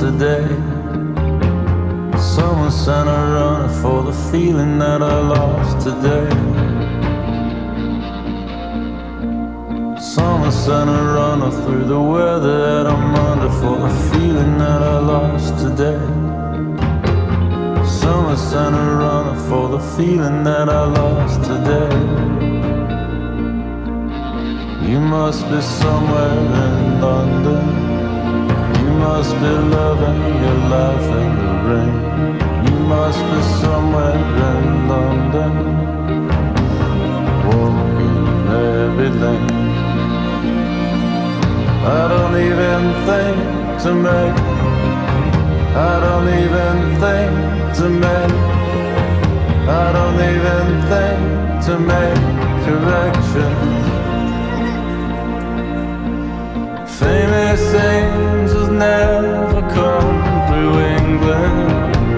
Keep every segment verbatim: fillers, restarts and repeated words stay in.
today. Someone sent a runner for the feeling that I lost today. Someone sent a runner through the weather that I'm under for the feeling that I lost today. Someone sent a runner for the feeling that I lost today. You must be somewhere in London. You must be loving your life in the rain. You must be somewhere in London, walking every lane. I don't even think to make, I don't even think to make, I don't even think to make corrections. Famous angels never come through England.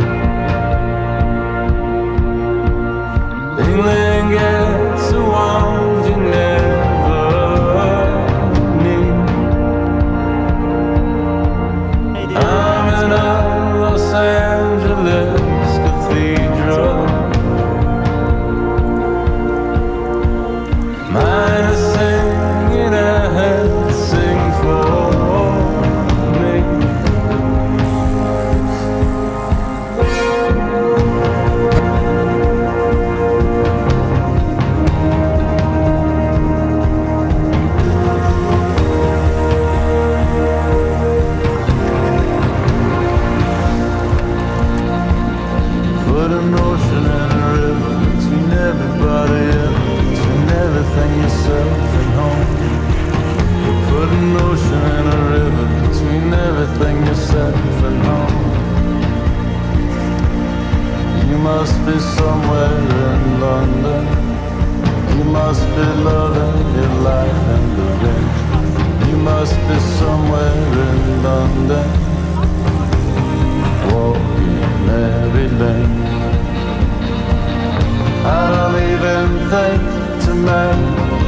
England gets the ones you never need. I'm in a Los Angeles cathedral. Mine is singing ahead, sing for me. Put an ocean and a river between everybody else, between everything yourself and home. Put an ocean and a river between everything yourself and home. You must be somewhere in London. You must be loving your life in the rain. You must be somewhere in London, walking every lane. I don't even think to make,